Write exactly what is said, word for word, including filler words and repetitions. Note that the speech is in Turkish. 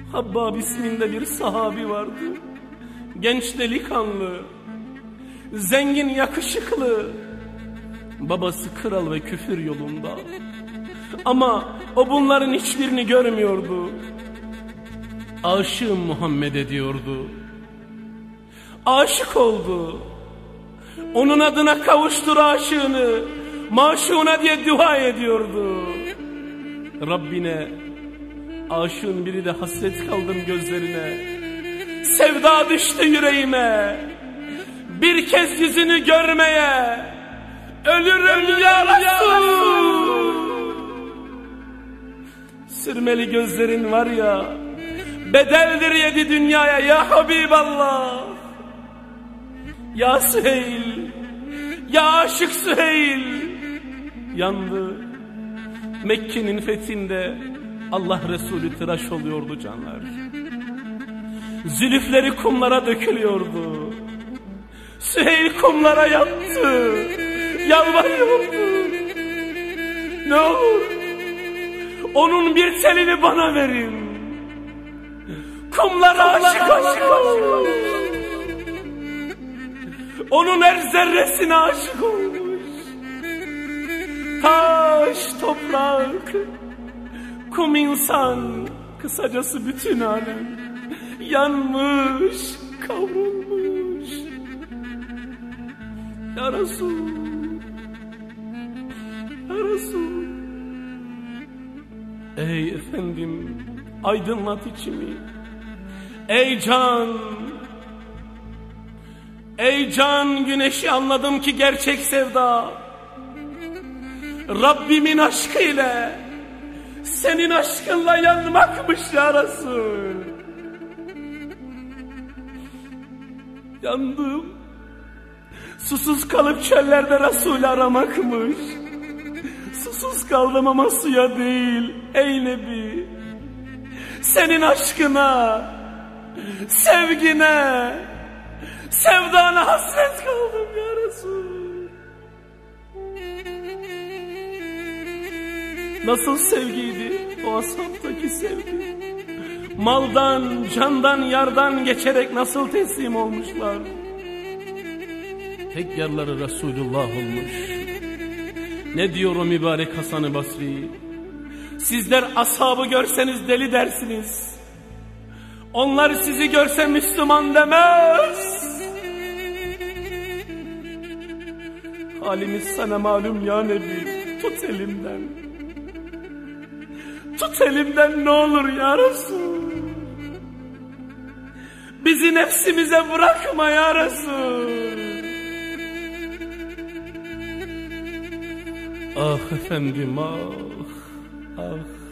Habbab isminde bir sahabi vardı. Genç delikanlı, zengin yakışıklı, babası kral ve küfür yolunda. Ama o bunların hiçbirini görmüyordu. Aşığım Muhammed ediyordu. Aşık oldu. Onun adına kavuştur aşığını, maşuna diye dua ediyordu. Rabbine, aşığın biri de hasret kaldım gözlerine. Sevda düştü yüreğime, bir kez yüzünü görmeye ölürüm ya Resul. Sürmeli gözlerin var ya, bedeldir yedi dünyaya ya Habiballah. Ya Süheyl, ya aşık Süheyl. Yandı. Mekke'nin fethinde Allah Resulü tıraş oluyordu canlar. Zülüfleri kumlara dökülüyordu. Süheyl kumlara yattı, yalvarıyordu. Ne olur onun bir telini bana verin. Kumlara aşık aşık aşık. Onun her zerresine aşık olmuş. Taş, toprak, kum, insan, kısacası bütün alem yanmış, kavrulmuş. Ya Resul, Ya Resul. Ey efendim, aydınlat içimi. Ey can, ey can güneşi, anladım ki gerçek sevda Rabbimin aşkıyla, senin aşkınla yanmakmış ya Resul. Yandım. Susuz kalıp çöllerde Resul'ü aramakmış. Susuz kaldım ama suya değil ey Nebi. Senin aşkına, sevgine, sevdana hasret kaldım ya Resul. Nasıl sevgiydi o ashabtaki sevgi? Maldan, candan, yardan geçerek nasıl teslim olmuşlar? Tek yerleri Resulullah olmuş. Ne diyor o mübarek Hasan-ı Basri? Sizler ashabı görseniz deli dersiniz. Onlar sizi görse Müslüman demez. Halimiz sana malum ya Nebi. Tut elimden. Tut elimden ne olur ya Resul. Bizi nefsimize bırakma ya Resul. Ah efendim, ah, ah.